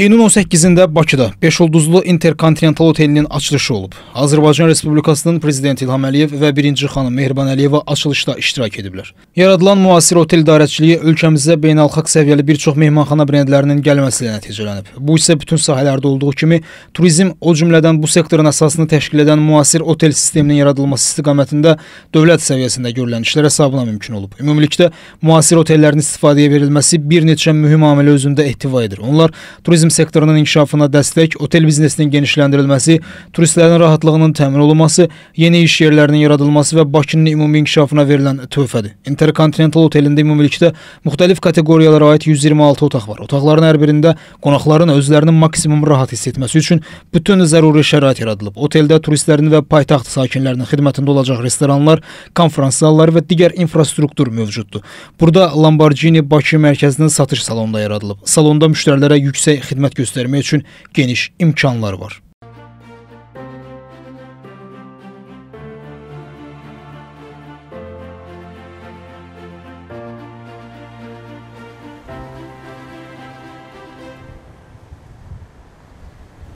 İyunun 18'inde Bakıda 5 ulduzlu Interkontinental Otelinin açılışı olub. Azərbaycan Respublikasının Prezidenti İlham Əliyev və 1-ci xanım Mehriban Əliyeva açılışda iştirak ediblər. Yaradılan müasir otel idarəçiliyi ölkəmizdə beynəlxalq səviyyəli bir çox mehmanxana brendlərinin gəlməsi ilə nəticələnib. Bu isə bütün sahələrdə olduğu kimi turizm, o cümlədən bu sektorun əsasını təşkil edən müasir otel sisteminin yaradılması istiqamətində dövlət səviyyəsində görülən işlər hesabına mümkün olub. Ümumilikdə müasir otellərin istifadəyə verilməsi bir neçə mühüm amilə özündə ehtiva edir. Onlar turizm sektorunun inkişafına dəstək, otel biznesinin genişləndirilməsi, turistlərin rahatlığının təmin olunması, yeni iş yerlərinin yaradılması və Bakının ümumi inkişafına verilən töhfədir. Interkontinental Otelində ümumilikdə müxtəlif kateqoriyalara aid 126 otaq var. Otaqların hər birində qonaqların özlərinin maksimum rahat hiss etməsi üçün bütün zəruri şərait yaradılıb. Oteldə turistlərin və paytaxt sakinlərinin xidmətində olacaq restoranlar, konferans zalları və digər infrastruktur mövcuddur. Burada Lamborghini Bakı mərkəzinin satış salonunda yaradılıb. Salonda müştərilərə yüksək xidmət göstərmək üçün geniş imkanlar var.